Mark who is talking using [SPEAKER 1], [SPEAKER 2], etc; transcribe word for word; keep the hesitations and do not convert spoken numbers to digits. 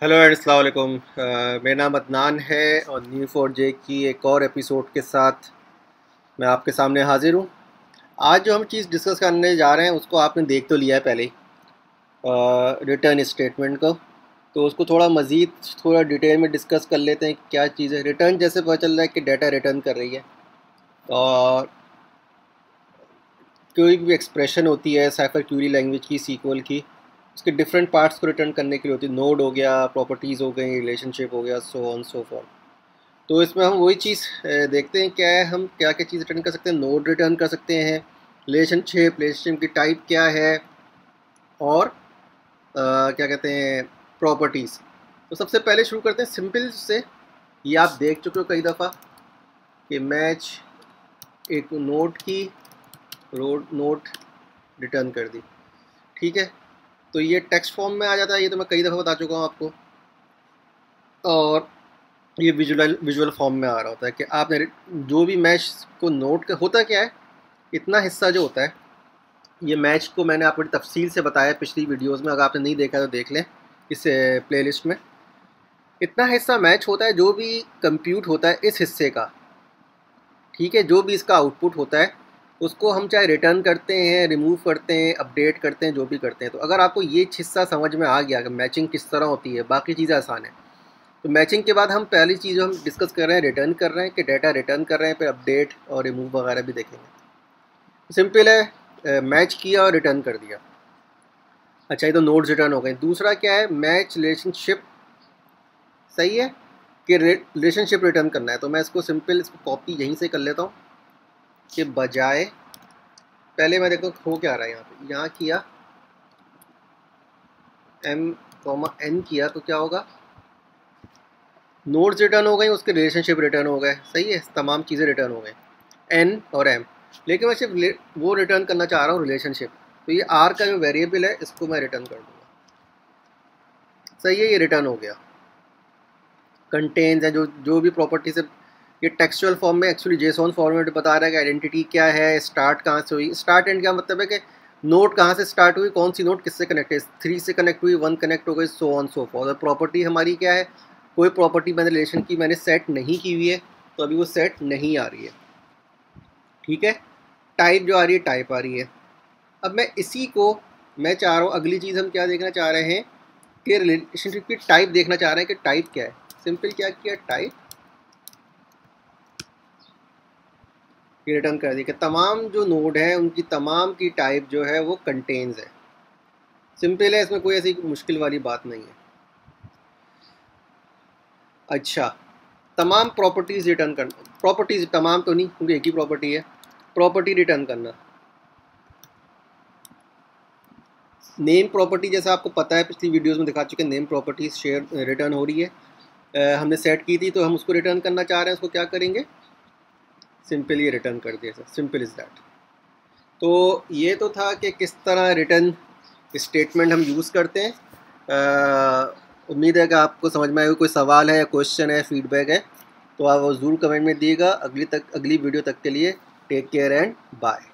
[SPEAKER 1] Hello and अस्सलाम वालेकुम। अ, मेरा नाम अदनान है और न्यू फोर जे की एक और एपिसोड के साथ मैं आपके सामने हाजिर हूँ। आज जो हम चीज़ डिस्कस करने जा रहे हैं उसको आपने देख तो लिया है पहले ही, रिटर्न स्टेटमेंट को। तो उसको थोड़ा मज़ीद थोड़ा डिटेल में डिस्कस कर लेते हैं कि क्या चीज़ है। रिटर्न जैसे पता चल रहा है कि डाटा रिटर्न कर रही है, और कोई भी एक्सप्रेशन होती है साइफर क्यूरी लैंग्वेज की, सीक्वल की, उसके डिफरेंट पार्ट्स को रिटर्न करने के लिए होती है। नोड हो गया, प्रॉपर्टीज़ हो गई, रिलेशनशिप हो गया, सो ऑन सो फॉर। तो इसमें हम वही चीज़ अ, देखते हैं क्या है, हम क्या क्या चीज़ रिटर्न कर सकते हैं। नोड रिटर्न कर सकते हैं, रिलेशनशिप, रिलेशनशिप की टाइप क्या है, और अ, क्या कहते हैं, प्रॉपर्टीज़। तो सबसे पहले शुरू करते हैं सिंपल से। ये आप देख चुके हो कई दफ़ा कि मैच एक नोट की रोड नोट रिटर्न कर दी, ठीक है। तो ये टेक्स्ट फॉर्म में आ जाता है, ये तो मैं कई दफ़ा बता चुका हूँ आपको। और ये विजुअल विजुअल फॉर्म में आ रहा होता है कि आपने जो भी मैच को नोट कर, होता क्या है, इतना हिस्सा जो होता है, ये मैच को मैंने आपको तफसील से बताया पिछली वीडियोस में। अगर आपने नहीं देखा तो देख लें इस प्लेलिस्ट में। इतना हिस्सा मैच होता है जो भी कंप्यूट होता है इस हिस्से का, ठीक है। जो भी इसका आउटपुट होता है उसको हम चाहे रिटर्न करते हैं, रिमूव करते हैं, अपडेट करते हैं, जो भी करते हैं। तो अगर आपको ये हिस्सा समझ में आ गया कि मैचिंग किस तरह होती है, बाकी चीज़ें आसान है। तो मैचिंग के बाद हम पहली चीज़ जो हम डिस्कस कर रहे हैं, रिटर्न कर रहे हैं कि डाटा रिटर्न कर रहे हैं, फिर अपडेट और रिमूव वगैरह भी देखेंगे। सिंपल है, मैच किया और रिटर्न कर दिया। अच्छा, ये तो नोड्स रिटर्न हो गए। दूसरा क्या है, मैच रिलेशनशिप, सही है, कि रिलेशनशिप रिटर्न करना है। तो मैं इसको सिंपल इसको कॉपी यहीं से कर लेता हूँ कि बजाय, पहले मैं देखता हूँ हो क्या रहा है यहाँ पे। यहाँ किया एम कॉमा एन किया तो क्या होगा, नोड्स रिटर्न हो गए, उसके रिलेशनशिप रिटर्न हो गए, सही है, तमाम चीज़ें रिटर्न हो गए, एन और एम। लेकिन मैं सिर्फ वो रिटर्न करना चाह रहा हूँ रिलेशनशिप। तो ये आर का जो वेरिएबल है इसको मैं रिटर्न कर दूँगा, सही है, ये रिटर्न हो गया। कंटेन्स है जो जो भी प्रॉपर्टी से, ये टेक्सचुअल फॉर्म में एक्चुअली जेसॉन फॉर्मेट बता रहा है कि आइडेंटिटी क्या है, स्टार्ट कहाँ से हुई। स्टार्ट एंड क्या मतलब है कि नोट कहाँ से स्टार्ट हुई, कौन सी नोट किससे कनेक्ट है, थ्री से कनेक्ट हुई, वन कनेक्ट हो गई, so on so forth. Property हमारी क्या है, कोई प्रॉपर्टी मैंने रिलेशन की मैंने सेट नहीं की हुई है, तो अभी वो सेट नहीं आ रही है, ठीक है। टाइप जो आ रही है, टाइप आ रही है। अब मैं इसी को मैं चाह रहा हूँ, अगली चीज़ हम क्या देखना चाह रहे हैं कि रिलेशनशिप की टाइप देखना चाह रहे हैं कि टाइप क्या है। सिंपल क्या किया, टाइप रिटर्न कर दी कि तमाम जो नोड है उनकी तमाम की टाइप जो है वो कंटेन्स है। सिंपल है, इसमें कोई ऐसी मुश्किल वाली बात नहीं है। अच्छा, तमाम प्रॉपर्टीज़ रिटर्न करना, प्रॉपर्टीज़ तमाम तो नहीं क्योंकि एक ही प्रॉपर्टी है, प्रॉपर्टी रिटर्न करना। नेम प्रॉपर्टी जैसा आपको पता है, पिछली वीडियोस में दिखा चुके हैं, नेम प्रॉपर्टीज शेयर रिटर्न हो रही है। आ, हमने सेट की थी तो हम उसको रिटर्न करना चाह रहे हैं, उसको क्या करेंगे, सिंपली रिटर्न कर दिया सर, सिंपल इज़ दैट। तो ये तो था कि किस तरह रिटर्न स्टेटमेंट हम यूज़ करते हैं। उम्मीद है कि आपको समझ में आएगा। कोई सवाल है या क्वेश्चन है, फीडबैक है, तो आप ज़रूर कमेंट में दिएगा। अगली तक अगली वीडियो तक के लिए टेक केयर एंड बाय।